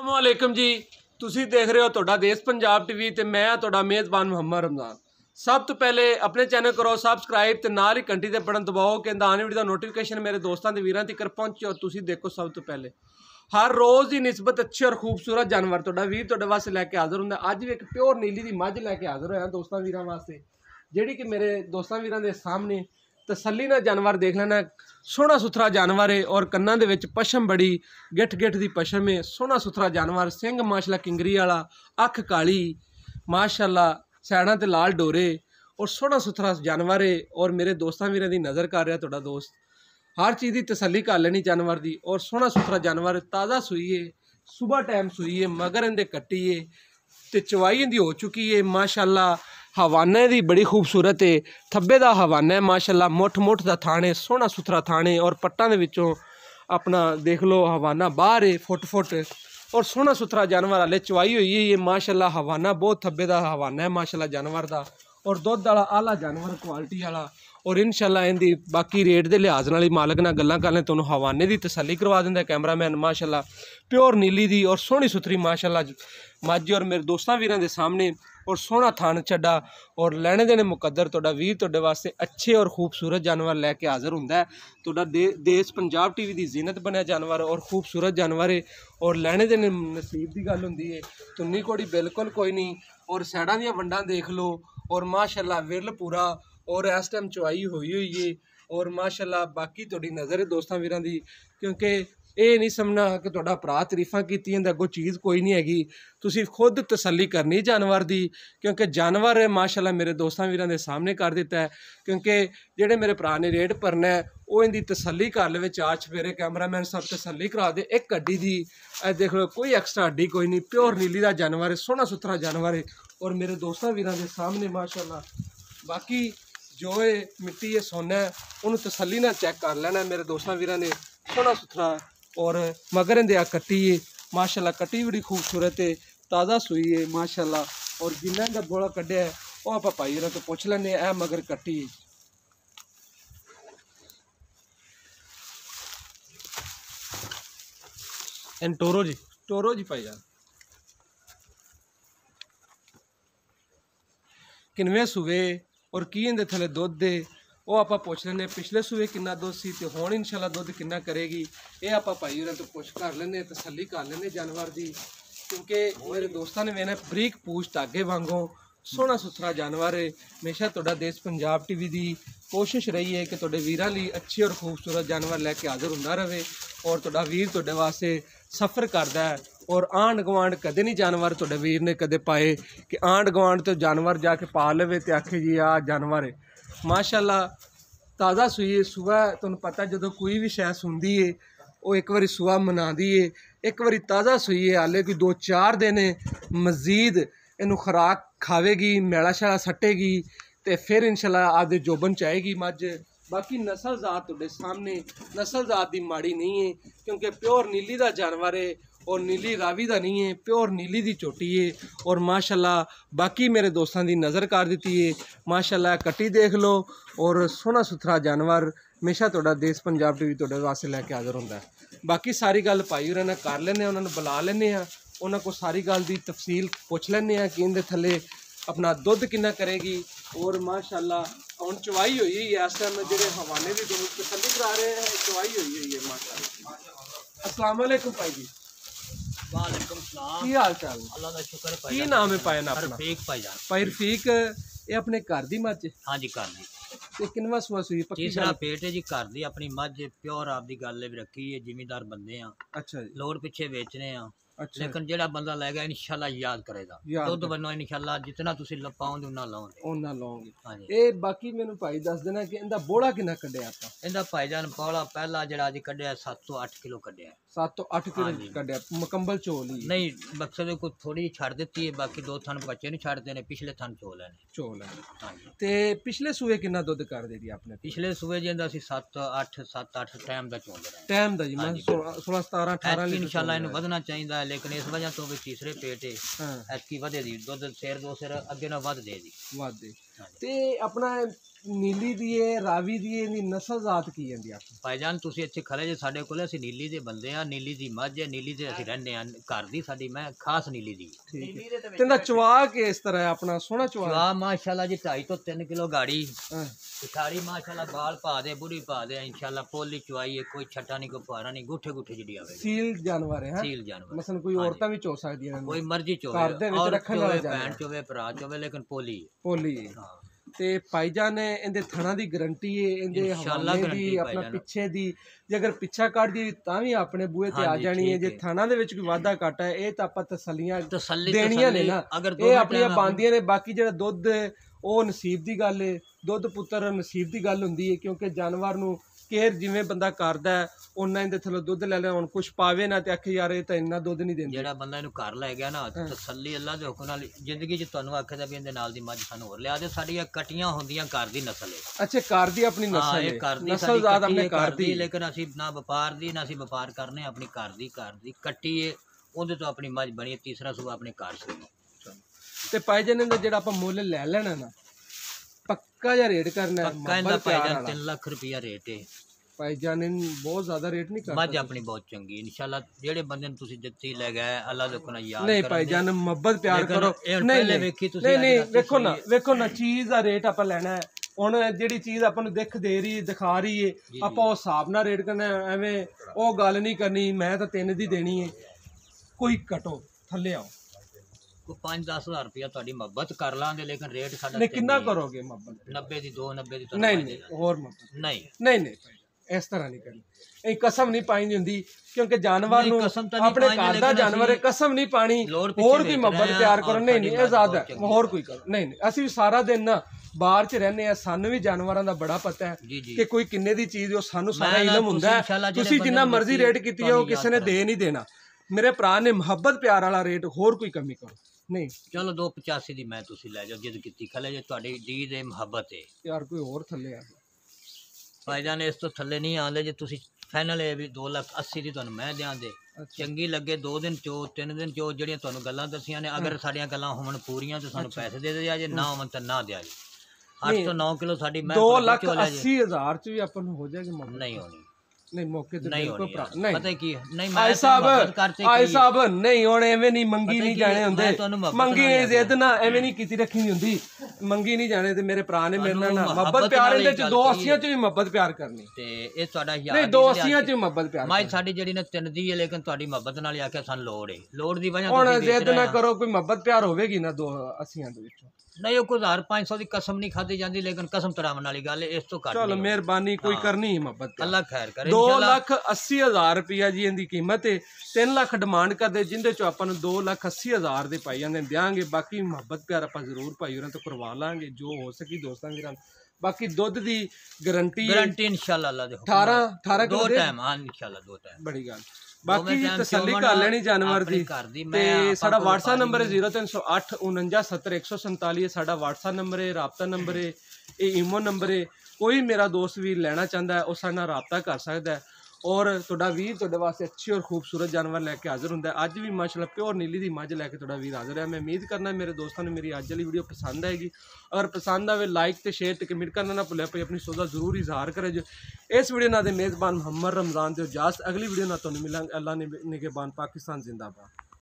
अस्सलामुअलैकुम जी। तुसी देख रहे हो ਤੁਹਾਡਾ देश पंजाब टीवी ਤੇ मैं ਤੁਹਾਡਾ ਮੇਜ਼ਬਾਨ ਮੁਹੰਮਦ ਰਮਜ਼ਾਨ। सब तो पहले अपने चैनल करो सबसक्राइब ਤੇ ਨਾਲ ਹੀ ਘੰਟੀ ਦੇ ਬਟਨ ਦਬਾਓ ਕਿ ਆਉਣ ਵਾਲੀ ਨੋਟੀਫਿਕੇਸ਼ਨ ਮੇਰੇ ਦੋਸਤਾਂ ਤੇ ਵੀਰਾਂ ਤੱਕ ਪਹੁੰਚੇ ਔਰ ਤੁਸੀਂ ਦੇਖੋ सब तो पहले हर रोज़ ਦੀ ਨਿਸਬਤ अच्छे और खूबसूरत जानवर ਤੁਹਾਡਾ ਵੀਰ ਤੁਹਾਡੇ ਵਾਸਤੇ ਲੈ ਕੇ ਹਾਜ਼ਰ ਹੁੰਦਾ। ਅੱਜ ਵੀ ਇੱਕ ਪਿਓਰ ਨੀਲੀ ਦੀ ਮੱਝ ਲੈ ਕੇ ਹਾਜ਼ਰ ਹੋਇਆ ਦੋਸਤਾਂ ਵੀਰਾਂ ਵਾਸਤੇ, ਜਿਹੜੀ ਕਿ ਮੇਰੇ ਦੋਸਤਾਂ ਵੀਰਾਂ ਦੇ ਸਾਹਮਣੇ तसल्ली ना जानवर देख लेना। सोहना सुथरा जानवर है और कन्ना दे विच पशम बड़ी गिठ गिठ दी पशम है। सोहना सुथरा जानवर, सिंह माशाल्लाह किंगरी वाला, अख काली माशाल्लाह, सैडां ते लाल डोरे और सोहना सुथरा जानवर है। और मेरे दोस्तां वीरां दी नज़र कर रहा तुहाडा दोस्त हर चीज़ की तसल्ली कर लेनी जानवर दी। और सोहना सुथरा जानवर ताज़ा सूई है, सुबह टाइम सूई है, मगर इहदे कट्टी है ते चवाई इहदी हो चुकी है माशाल्लाह। हवाने दी बड़ी खूबसूरत है, थब्बे दा हवाना है माशाल्लाह, मुठ मुठ दा थाने, सोहना सुथरा थाने और पट्टां दे विचों अपना देख लो हवाना बाहर है फुट फुट। और सोहना सुथरा जानवर हाले चवाई हुई है माशाल्लाह। हवाना बहुत थब्बे दा हवाना है माशाल्लाह जानवर दा, और दुध वाला आला जानवर क्वालिटी वाला। और इंशाल्लाह इहदी बाकी रेट के लिहाज नाल मालक नाल गल्लां कर लें, तुहानूं हवाने की तसल्ली करवा दिंदा कैमरामैन माशाल्लाह। प्योर नीली दी और सोहनी सुथरी माशाल्लाह मझ और मेरे दोस्तां वीरां दे सामने और सोहना थान छड्डा और लैने देने मुकद्दर तुहाडा वीर तुहाडे वास्ते अच्छे और खूबसूरत जानवर लैके हाज़र हुंदा है। तुहाडा देश पंजाब टीवी की जीनत बनया जानवर और खूबसूरत जानवर है और लैने देने नसीब की गल हुंदी है। तुन्नी कोड़ी बिल्कुल कोई नहीं। और सैडां दियां वंडां देख लो और माशाल्लाह विरल पूरा और इस टाइम चवाई हुई है। और माशाल्लाह बाकी तुहाडी नज़र है दोस्तां वीरां दी, क्योंकि ये नहीं समझना कि तुहाडा भरा तारीफां कीतियां ते अगों चीज़ कोई नहीं हैगी। तुसीं खुद तसल्ली करनी जानवर दी, क्योंकि जानवर माशाल्लाह मेरे दोस्तां वीरां दे सामने कर दिता है। क्योंकि जेड़े मेरे भरा ने रेट भरना है वो इनकी तसल्ली कर लवे, चार चफेरे कैमरामैन सब तसल्ली करा दे। एक हड्डी दी देख लो, कोई एक्सट्रा हड्डी कोई नहीं, प्योर नीली का जानवर है, सोहना सुथरा जानवर है। और मेरे दोस्तां वीरां दे सामने माशाल्लाह बाकी जो है मिट्टी है सोना है, उन्होंने तसल्ली ना चेक कर लेना। मेरे दोस्तों वीरां ने सोहना सुथरा और मगर इंदे कट्टी है माशाल्लाह, कट्टी बड़ी खूबसूरत है, ताज़ा सूई है माशाल्लाह। और जिन्ना का बोला कढ़िया है वो आप भाई होरां तो पुछ लैने आ मगर कट्टी है। इन टोरो जी भाई जान किनवे सूबे और की इहदे थले दुध दे वो आप पुछ लें। पिछले सूबे कितना दुध सी ते हुण इंशाल्लाह दुध कितना करेगी, ये आप भाई होरां तो पुछ कर लें, तसल्ली कर लें जानवर की। क्योंकि मेरे दोस्तों ने मैंने बरीक पूछ धागे वांगों सोहना सुथरा जानवर है। हमेशा तुहाडा देश पंजाब टीवी की कोशिश रही है कि तुहाडे वीरां लई अच्छे और खूबसूरत जानवर लैके हाज़र हुंदा रहे। और तुहाडा वीर तुहाडे वास्ते सफ़र करता है। और आंढ गवांढ कदे नहीं जानवर तुहाडे वीर ने कदे पाए कि आंढ गवांढ तो जानवर जाके पा लवे तो आखे जी आ जानवर है माशाल्लाह। ताज़ा सूई है, सुबह तुहानूं पता जो कोई भी शै सुनदी है वो एक बारी सुबह मनादी है, एक बारी ताज़ा सूई है, हाले कोई 2-4 दिन मजीद इनू खुराक खावेगी, मैला शैला सट्टेगी तो फिर इंशाल्लाह आदे जोबन चाहेगी मझ। बाकी नस्ल जात तुहाडे सामने नस्ल जात की माड़ी नहीं है, क्योंकि प्योर नीली का जानवर है और नीली रावी का नहीं है, प्योर नीली की चोटी है। और माशाल्लाह बाकी मेरे दोस्तों की नज़र कर दी है माशाल्लाह। कट्टी देख लो और सोहना सुथरा जानवर हमेशा तुहाडा देश पंजाब टीवी तुहाडे वास्ते लैके हाज़र हुंदा है। बाकी सारी गल भाई होरां नाल कर लैने, उन्होंने बुला लैने, उन्होंने को सारी गल की तफसील पुछ लैने कि इहदे थले अपना दुध कितना करेगी। और माशाल्लाह हुण चवाई हुई है इस टाइम जेडे हवाने की तसल्ली करा रहे हैं, चवाई हुई है माशाल्लाह। अस्सलाम वालेकुम भाई जी। वालेकुम सलाम। की हाल चाल? अल्लाह का शुक्र है। की नाम है पाए ना अपना? रफीक भाईजान। भाई रफीक, ये अपने घर दी मੱਝ? हाँ जी घर दी। ते किनवा सुआ सूई? पक्की तीसरा गल? पेट है जी घर दी, अपनी मੱਝ प्योर आपदी गल भी रखी है, जिमीदार बंदे हैं, अच्छा जी, लोड़ पिछे बेचने हैं। अच्छा लेकिन जेड़ा बंदा लेगा इंशाल्लाह याद करेगा, याद दुध बनो इंशाल्लाह जितना तुसी पाओगे उन्ना लाओगे। ਉਹਨਾਂ ਲਾਉਂਗੇ। हाँ जी। ਇਹ ਬਾਕੀ ਮੈਨੂੰ ਭਾਈ ਦੱਸ ਦੇਣਾ ਕਿ ਇਹਦਾ ਬੋੜਾ ਕਿੰਨਾ ਕੱਢਿਆ ਆਪਾਂ? इंदा भाईजान पौला पहला जड़ा अज कढ़िया 7 ਤੋਂ 8 किलो कढ़िया। 7 ਤੋਂ 8 हाँ ਕਿਲੋ जी। ਕੱਢਿਆ ਮੁਕੰਮਲ ਝੋਲ ਹੀ? नहीं मकसद को थोड़ी छड़ देती है, बाकी 2 थन बच्चे नहीं छड़ते ने, पिछले थन चोल है। ਝੋਲ ਹੈ। हाँ जी। ਤੇ ਪਿਛਲੇ ਸੂਏ ਕਿੰਨਾ ਦੁੱਧ ਕਰ ਦੇਦੀ ਆਪਣੇ? पिछले सूबे जी 7-8 टाइम का चोल रहा है। ਟਾਈਮ ਦਾ ਜੀ ਮੈਂ हाँ जी। 16 17 18 ਲੀਟਰ इंशाल्लाह इन्हें ਵਧਣਾ ਚਾਹੀਦਾ ਹੈ, लेकिन इस वजह तो भी तीसरे पेट है ਹਾਂ ਐਤਕੀ ਵਧੇ ਦੀ ਦੁੱਧ ਸਿਰ ਦੋ ਸਿਰ ਅੱਗੇ ਨਾ ਵੱਧ ਦੇ ਦੀ। ਵਾਦੇ। ਤੇ ਆਪਣਾ ਨੀਲੀ ਦੀ ਹੈ ਰਾਵੀ ਦੀ ਹੈ ਦੀ ਨਸਲ ਜ਼ਾਤ ਕੀ ਹੁੰਦੀ ਆ ਭਾਈਜਾਨ ਤੁਸੀਂ ਇੱਥੇ ਖੜੇ ਜੇ ਸਾਡੇ ਕੋਲ ਅਸੀਂ ਨੀਲੀ ਦੇ ਬੰਦੇ ਆ ਨੀਲੀ ਦੀ ਮੱਝ ਹੈ ਨੀਲੀ ਦੇ ਅਸੀਂ ਰਹਿੰਦੇ ਆ ਘਰ ਦੀ ਸਾਡੀ ਮੈਂ ਖਾਸ ਨੀਲੀ ਦੀ ਠੀਕ ਹੈ ਤੇ ਇਹਦਾ ਚਵਾ ਕੇ ਇਸ ਤਰ੍ਹਾਂ ਹੈ ਆਪਣਾ ਸੋਹਣਾ ਚਵਾ ਮਾਸ਼ਾਅੱਲਾ ਜੀ 2.5 ਤੋਂ 3 ਕਿਲੋ ਗਾੜੀ ਪਿਛਾੜੀ ਮਾਸ਼ਾਅੱਲਾ ਬਾਲ ਪਾ ਦੇ ਬੁਰੀ ਪਾ ਦੇ ਇੰਸ਼ਾਅੱਲਾ ਪੋਲੀ ਚਵਾਈ ਹੈ ਕੋਈ ਛੱਟਾ ਨਹੀਂ ਕੋਈ ਫੁਆਰਾ ਨਹੀਂ ਗੁੱਠੇ ਗੁੱਠੇ ਜਿਹੜੀ ਆਵੇ ਸੀਲ ਜਾਨਵਰ ਹੈ ਸੀਲ ਜਾਨਵਰ ਮਸਲਨ ਕੋਈ ਔਰਤਾਂ ਵੀ ਚੋ ਸਕਦੀਆਂ ਨੇ ਕੋਈ ਮਰਜ਼ੀ ਚੋਵੇ ਘਰ ਦੇ ਵਿੱਚ ਰੱਖਣ ਵਾਲਾ ਭੈਣ ਚੋਵੇ ਭਰਾ ਚੋਵੇ ਲੇਕਿਨ ਪੋਲੀ ਤੇ ਭਾਈਜਾਨ ਨੇ ਇਹਦੇ ਥਣਾ ਦੀ ਗਾਰੰਟੀ ਹੈ ਇਹਦੇ ਹਵਾਲੇ ਦੀ ਆਪਣਾ ਪਿੱਛੇ ਦੀ ਜੇ ਅਗਰ ਪਿੱਛਾ ਕੱਢ ਦੀ ਤਾਂ ਵੀ ਆਪਣੇ ਬੂਹੇ ਤੇ ਆ ਜਾਣੀ ਹੈ ਜੇ ਥਣਾ ਦੇ ਵਿੱਚ ਕੋਈ ਵਾਧਾ ਘਾਟਾ ਹੈ ਇਹ ਤਾਂ ਆਪਾਂ ਤਸੱਲੀਆਂ ਦੇਣੀਆਂ ਨੇ ਨਾ ਇਹ ਆਪਣੀਆਂ ਪਾਉਂਦੀਆਂ ਨੇ ਬਾਕੀ ਜਿਹੜਾ ਦੁੱਧ ਉਹ ਨਸੀਬ ਦੀ ਗੱਲ ਹੈ ਦੁੱਧ ਪੁੱਤਰ ਨਸੀਬ ਦੀ ਗੱਲ ਹੁੰਦੀ ਹੈ ਕਿਉਂਕਿ ਜਾਨਵਰ ਨੂੰ ਕੇਅਰ ਜਿਵੇਂ ਬੰਦਾ ਕਰਦਾ ਹੈ ਉਹਨਾਂ ਇਹਦੇ ਥੱਲੇ ਦੁੱਧ ਲੈ ਲੈ ਹੁਣ ਕੁਛ ਪਾਵੇ ਨਾ ਤੇ ਆਖੇ ਯਾਰ ਇਹ ਤਾਂ ਇੰਨਾ ਦੁੱਧ ਨਹੀਂ ਦਿੰਦੇ ਜਿਹੜਾ ਬੰਦਾ ਇਹਨੂੰ ਘਰ ਲੈ ਗਿਆ ਨਾ ਤਸੱਲੀ ਅੱਲਾ ਦੇ ਹੁਕਮ ਨਾਲ ਜ਼ਿੰਦਗੀ 'ਚ ਤੁਹਾਨੂੰ ਆਖਦਾ ਵੀ ਇਹਦੇ ਨਾਲ ਦੀ ਮੱਝ ਸਾਨੂੰ ਹੋਰ ਲਿਆ ਦੇ ਸਾਡੀਆਂ ਕਟੀਆਂ ਹੁੰਦੀਆਂ ਘਰ ਦੀ ਨਸਲ ਹੈ ਅੱਛਾ ਘਰ ਦੀ ਆਪਣੀ ਨਸਲ ਹੈ ਨਸਲ ਜ਼ਾਤ ਆਪਣੇ ਘਰ ਦੀ ਲੇਕਿਨ ਅਸੀਂ ਨਾ ਵਪਾਰ ਦੀ ਨਾ ਅਸੀਂ ਵਪਾਰ ਕਰਨੇ ਆਪਣੀ ਘਰ ਦੀ ਕੱਟੀ ਹੈ ਉਹਦੇ ਤੋਂ ਆਪਣੀ ਮੱਝ ਬਣੀ ਤੀਸਰਾ ਸੂਬਾ ਆਪਣੇ ਘਰ ਸੀ ਤੇ ਭਾਈਜਾਨ ਦਾ ਜਿਹੜਾ ਆਪਾਂ ਮੁੱਲ ਲੈ ਲੈਣਾ ਨਾ ਪੱਕਾ ਜਿਹਾ ਰੇਟ ਕਰਨਾ ਹੈ ਪੱਕਾ ਇਹਦਾ ਭਾਈਜਾਨ 3 ਲੱਖ ਰੁਪਇਆ ਰੇਟ ਹੈ ਭਾਈਜਾਨ ਬਹੁਤ ਜ਼ਿਆਦਾ ਰੇਟ ਨਹੀਂ ਕਰਦਾ ਮੱਝ ਆਪਣੀ ਬਹੁਤ ਚੰਗੀ ਇਨਸ਼ਾਅੱਲਾ ਜਿਹੜੇ ਬੰਦੇ ਨੂੰ ਤੁਸੀਂ ਦਿੱਤੀ ਲੈ ਗਏ ਅੱਲਾ ਦੇ ਕੋਲ ਯਾਦ ਨਹੀਂ ਭਾਈਜਾਨ ਮੁਹੱਬਤ ਪਿਆਰ ਕਰੋ ਨਹੀਂ ਵੇਖੋ ਨਾ ਚੀਜ਼ ਦਾ ਰੇਟ ਆਪਾਂ ਲੈਣਾ ਹੈ ਹੁਣ ਜਿਹੜੀ ਚੀਜ਼ ਆਪਾਂ ਨੂੰ ਦਿਖਾ ਰਹੀ ਹੈ ਆਪਾਂ ਉਸ ਹਿਸਾਬ ਨਾਲ ਰੇਟ ਕਰਨਾ ਐਵੇਂ ਉਹ ਗੱਲ ਨਹੀਂ ਕਰਨੀ ਮੈਂ ਤਾਂ 3 ਦੀ ਦੇਣੀ ਹੈ ਕੋਈ ਘਟੋ ਥੱਲੇ ਆਓ 5-10 ਹਜ਼ਾਰ ਰੁਪਇਆ ਤੁਹਾਡੀ ਮੁਹੱਬਤ ਕਰ ਲਾਂਗੇ ਲੇਕਿਨ ਰੇਟ ਸਾਡਾ ਨਹੀਂ ਕਿੰਨਾ ਕਰੋਗੇ ਮੁਹੱਬਤ 90 ਦੀ 90 ਦੀ ਨਹੀਂ ਹੋਰ ਮੁਹੱਬਤ ਨਹੀਂ ਇਸ ਤਰ੍ਹਾਂ ਨਹੀਂ ਕਰਨੀ ਇਹ ਕਸਮ ਨਹੀਂ ਪਾਈ ਹੁੰਦੀ ਕਿਉਂਕਿ ਜਾਨਵਰ ਨੂੰ ਆਪਣੇ ਘਰ ਦਾ ਜਾਨਵਰ ਹੈ ਕਸਮ ਨਹੀਂ ਪਾਣੀ ਹੋਰ ਕੋਈ ਮੁਹੱਬਤ ਪਿਆਰ ਕਰੋ ਨਹੀਂ ਇਹ ਜ਼ਿਆਦਾ ਹੋਰ ਕੋਈ ਕਰੋ ਨਹੀਂ ਅਸੀਂ ਵੀ ਸਾਰਾ ਦਿਨ ਨਾ ਬਾਹਰ 'ਚ ਰਹਿੰਦੇ ਆ ਸਾਨੂੰ ਵੀ ਜਾਨਵਰਾਂ ਦਾ ਬੜਾ ਪਤਾ ਹੈ ਕਿ ਕੋਈ ਕਿੰਨੇ ਦੀ ਚੀਜ਼ ਉਹ ਸਾਨੂੰ ਸਾਰਾ ਇਲਮ ਹੁੰਦਾ ਹੈ ਤੁਸੀਂ ਜਿੰਨਾ ਮਰਜ਼ੀ ਰੇਟ ਕੀਤੀ ਹੈ ਉਹ ਕਿਸੇ ਨੇ ਦੇ ਨਹੀਂ ਦੇਣਾ ਮੇਰੇ ਭਰਾ ਨੇ ਮੁਹੱਬਤ ਪਿਆਰ ਵਾਲਾ ਰੇਟ ਹੋਰ ਕੋਈ ਕਮੀ ਕਰੋ ਨਹੀਂ ਚਲੋ 285 ਦੀ ਮੈਂ ਤੁਸੀਂ ਲੈ ਜਾਓ ਜਿੱਦ ਕੀਤੀ ਖਲੇ ਜੇ ਤੁਹਾਡੀ ਦੀ ਦੇ ਮੁਹੱਬਤ ਹੈ ਯਾਰ ਕੋਈ ਹੋਰ ਥੱਲੇ ਆ ਭਾਈਜਾਨ ਇਸ ਤੋਂ ਥੱਲੇ ਨਹੀਂ ਆਉਂਦੇ ਜੇ ਤੁਸੀਂ ਫਾਈਨਲ ਹੈ ਵੀ 280 ਦੀ ਤੁਹਾਨੂੰ ਮੈਂ ਦਿਆਂ ਦੇ ਚੰਗੀ ਲੱਗੇ 2 ਦਿਨ ਚੋ 3 ਦਿਨ ਚੋ ਜਿਹੜੀਆਂ ਤੁਹਾਨੂੰ ਗੱਲਾਂ ਦੱਸੀਆਂ ਨੇ ਅਗਰ ਸਾਡੀਆਂ ਗੱਲਾਂ ਹੋਣ ਪੂਰੀਆਂ ਤੇ ਸਾਨੂੰ ਪੈਸੇ ਦੇ ਦਿਆ ਜੇ ਨਾ ਹੋਣ ਤਾਂ ਨਾ ਦਿਆ ਜੀ 8 ਤੋਂ 9 ਕਿਲੋ ਸਾਡੀ ਮੈਂ 2,80,000 ਚ ਵੀ ਆਪਾਂ ਨੂੰ ਹੋ ਜਾਏਗੀ ਨਹੀਂ ਹੋਣੀ ਨਹੀਂ ਮੌਕੇ ਤੇ ਕੋਈ ਭਰਾ ਨਹੀਂ ਪਤਾ ਕੀ ਨਹੀਂ ਆਈ ਸਾਹਿਬ ਨਹੀਂ ਹੁਣ ਐਵੇਂ ਨਹੀਂ ਮੰਗੀ ਨਹੀਂ ਜਾਣੇ ਹੁੰਦੇ ਮੰਗੀ ਜ਼ਿੱਦ ਨਾ ਐਵੇਂ ਨਹੀਂ ਕੀਤੀ ਰੱਖੀ ਨਹੀਂ ਹੁੰਦੀ ਮੰਗੀ ਨਹੀਂ ਜਾਣੇ ਤੇ ਮੇਰੇ ਭਰਾ ਨੇ ਮੇਰੇ ਨਾਲ ਮੁਹੱਬਤ ਪਿਆਰ ਦੇ ਚ 280 ਚ ਵੀ ਮੁਹੱਬਤ ਪਿਆਰ ਕਰਨੀ ਤੇ ਇਹ ਤੁਹਾਡਾ ਯਾਰ ਨਹੀਂ 280 ਚ ਮੁਹੱਬਤ ਪਿਆਰ ਮੈਂ ਸਾਡੀ ਜਿਹੜੀ ਨੇ 3 ਦੀ ਹੈ ਲੇਕਿਨ ਤੁਹਾਡੀ ਮੁਹੱਬਤ ਨਾਲ ਹੀ ਆਖਿਆ ਸਾਨੂੰ ਲੋੜ ਦੀ ਵਜ੍ਹਾ ਹੁਣ ਜ਼ਿੱਦ ਨਾ ਕਰੋ ਕੋਈ ਮੁਹੱਬਤ ਪਿਆਰ ਹੋਵੇਗੀ ਨਾ 280 ਦੇ ਵਿੱਚੋਂ ਨਹੀਂ ਉਹ ਕੋਈ 1500 ਦੀ ਕਸਮ ਨਹੀਂ ਖਾਦੀ ਜਾਂਦੀ ਲੇਕਿਨ ਕਸਮ ਤਰਾਵਣ ਵਾਲੀ ਗੱਲ ਹੈ ਇਸ ਤੋਂ ਘੱਟ ਚਲੋ ਮਿਹਰਬਾਨੀ ਕੋਈ ਕਰਨੀ ਮੁਹੱਬਤ ਅੱਲਾ ਖੈਰ ਕਰੇ 2,80,000 ਰੁਪਇਆ ਜੀ ਇਹਦੀ ਕੀਮਤ ਹੈ 3 ਲੱਖ ਡਿਮਾਂਡ ਕਰਦੇ ਜਿੰਦੇ ਚੋਂ ਆਪਾਂ ਨੂੰ 2,80,000 ਦੇ ਪਾਈ ਜਾਂਦੇ ਦਿਆਂਗੇ ਬਾਕੀ ਮੁਹੱਬਤ ਪਿਆਰ ਆਪਾਂ ਜ਼ਰੂਰ ਭਾਈ ਉਹਨਾਂ ਤੋਂ ਕਰਵਾ ਲਾਂਗੇ ਜੋ ਹੋ ਸਕੀ ਦੋਸਤਾਂ ਵੀਰਾਂ ਬਾਕੀ ਦੁੱਧ ਦੀ ਗਾਰੰਟੀ ਇਨਸ਼ਾਅੱਲਾ ਅੱਲਾ ਦੇ 18 ਦੋ ਟਾਈਮ ਹਾਂ ਇਨਸ਼ਾਅੱਲਾ 2 ਟਾਈਮ ਬੜੀ ਗੱਲ ਬਾਕੀ ਤਸੱਲੀ ਕਰ ਲੈਣੀ ਜਾਨਵਰ ਦੀ ਤੇ ਸਾਡਾ WhatsApp ਨੰਬਰ ਹੈ 0308 49 70 147 ਸਾਡਾ WhatsApp ਨੰਬਰ ਹੈ ਰਾਬਤਾ ਨੰਬਰ ਹੈ ਇਹ ਈਮੋ ਨੰਬਰ ਹੈ ਕੋਈ ਮੇਰਾ ਦੋਸਤ ਵੀ ਲੈਣਾ ਚਾਹੁੰਦਾ ਹੈ ਉਹ ਸਾਡੇ ਨਾਲ ਰਾਬਤਾ ਕਰ ਸਕਦਾ ਹੈ ਔਰ ਤੁਹਾਡਾ ਵੀਰ ਤੁਹਾਡੇ ਵਾਸਤੇ ਅੱਛੀ ਔਰ ਖੂਬਸੂਰਤ ਜਾਨਵਰ ਲੈ ਕੇ ਹਾਜ਼ਰ ਹੁੰਦਾ ਹੈ ਅੱਜ ਵੀ ਮਾਸ਼ਾਅੱਲਾ ਪਿਓਰ ਨੀਲੀ ਦੀ ਮੱਝ ਲੈ ਕੇ ਤੁਹਾਡਾ ਵੀਰ ਹਾਜ਼ਰ ਹੈ ਮੈਂ ਉਮੀਦ ਕਰਨਾ ਮੇਰੇ ਦੋਸਤਾਂ ਨੂੰ ਮੇਰੀ ਅੱਜ ਵਾਲੀ ਵੀਡੀਓ ਪਸੰਦ ਆਏਗੀ ਅਗਰ ਪਸੰਦ ਆਵੇ ਲਾਈਕ ਤੇ ਸ਼ੇਅਰ ਤੇ ਕਮੈਂਟ ਕਰਨਾ ਨਾ ਭੁੱਲਿਆ ਭਾਈ ਆਪਣੀ ਸੋਚਾ ਜ਼ਰੂਰ ਇਜ਼ਹਾਰ ਕਰੇ ਜੋ ਇਸ ਵੀਡੀਓ ਨਾਲ ਦੇ ਮੇਜ਼ਬਾਨ ਮੁਹੰਮਦ ਰਮਜ਼ਾਨ ਤੇ ਇਜਾਜ਼ਤ ਅਗਲੀ ਵੀਡੀਓ ਨਾਲ ਤੁਹਾਨੂੰ ਮਿਲਾਂਗੇ ਅੱਲਾ ਨੇ ਨਿਗਹਿਬਾਨ ਪਾਕਿਸਤਾਨ ਜ਼ਿੰਦਾਬਾਦ